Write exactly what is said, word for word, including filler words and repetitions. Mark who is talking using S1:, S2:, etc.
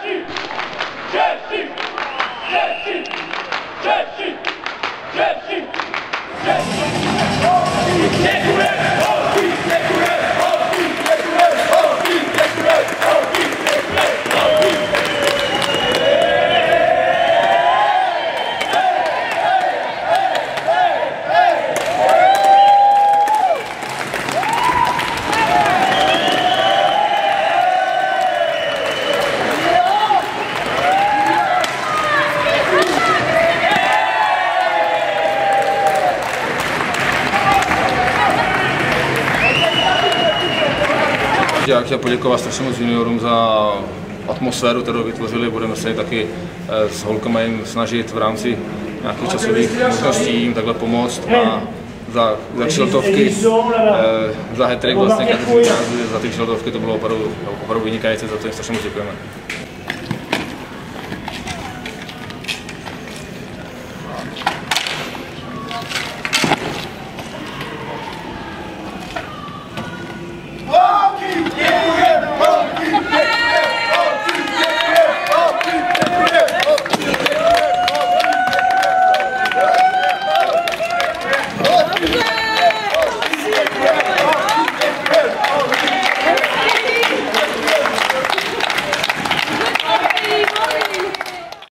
S1: Já chtěl poděkovat strašně moc juniorům za atmosféru, kterou vytvořili. Budeme se taky s holkama jim snažit v rámci nějakých časových možností jim takhle pomoct. A za, za kšiltovky, za hat-trick vlastně, za ty kšiltovky to bylo opravdu, opravdu vynikající, za to jim strašně moc děkujeme.